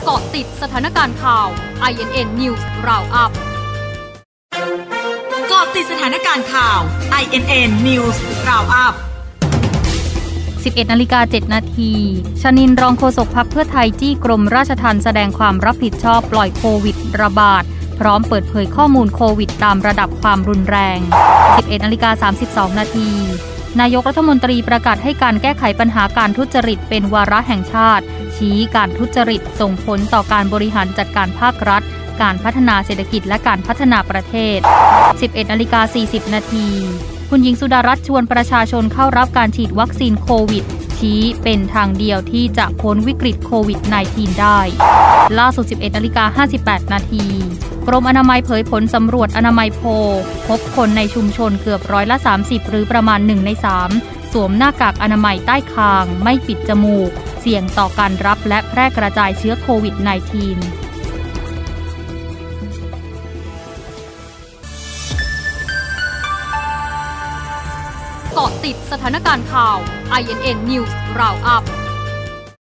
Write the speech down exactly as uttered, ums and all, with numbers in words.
กาะติดสถานการณ์ข่าว ไอ เอ็น เอ็น News Roundup เกาะติดสถานการณ์ข่าว ไอ เอ็น เอ็น News Roundup สิบเอ็ดนาฬิกาเจ็ดนาทีชนินทร์รองโฆษกพรรคเพื่อไทยจี้กรมราชทัณฑ์แสดงความรับผิดชอบปล่อยโควิดระบาดพร้อมเปิดเผยข้อมูลโควิดตามระดับความรุนแรง สิบเอ็ดนาฬิกาสามสิบสองนาทีนายกรัฐมนตรีประกาศให้การแก้ไขปัญหาการทุจริตเป็นวาระแห่งชาติชี้การทุจริตส่งผลต่อการบริหารจัดการภาครัฐการพัฒนาเศรษฐกิจและการพัฒนาประเทศ สิบเอ็ดนาฬิกาสี่สิบนาทีคุณหญิงสุดารัตน์ชวนประชาชนเข้ารับการฉีดวัคซีนโควิดชี้เป็นทางเดียวที่จะพ้นวิกฤตโควิด สิบเก้า ได้ล่าสุด สิบเอ็ดนาฬิกาห้าสิบแปดนาทีกรมอนามัยเผยผลสำรวจอนามัยโพลพบคนในชุมชนเกือบร้อยละสามสิบหรือประมาณหนึ่งในสามสวมหน้ากากอนามัยใต้คางไม่ปิดจมูกเสี่ยงต่อการรับและแพร่กระจายเชื้อโควิด สิบเก้าเกาะติดสถานการณ์ข่าว ไอ เอ็น เอ็น News Roundup